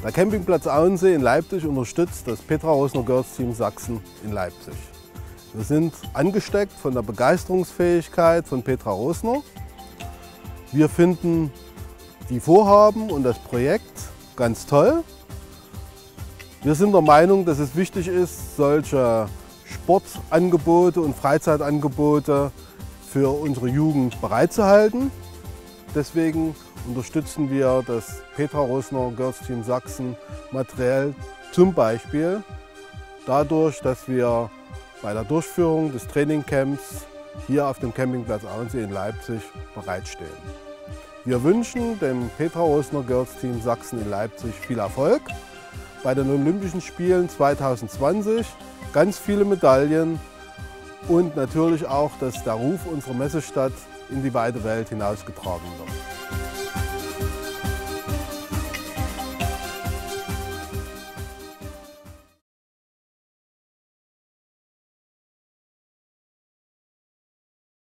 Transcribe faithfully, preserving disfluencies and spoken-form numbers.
Der Campingplatz Auensee in Leipzig unterstützt das Petra Rosner Girls Team Sachsen in Leipzig. Wir sind angesteckt von der Begeisterungsfähigkeit von Petra Rosner. Wir finden die Vorhaben und das Projekt ganz toll. Wir sind der Meinung, dass es wichtig ist, solche Sportangebote und Freizeitangebote für unsere Jugend bereitzuhalten. Deswegen unterstützen wir das Petra Rosner Girls Team Sachsen materiell, zum Beispiel dadurch, dass wir bei der Durchführung des Trainingcamps hier auf dem Campingplatz Auensee in Leipzig bereitstehen. Wir wünschen dem Petra Rosner Girls Team Sachsen in Leipzig viel Erfolg bei den Olympischen Spielen zweitausendzwanzig, ganz viele Medaillen und natürlich auch, dass der Ruf unserer Messestadt in die weite Welt hinausgetragen wird.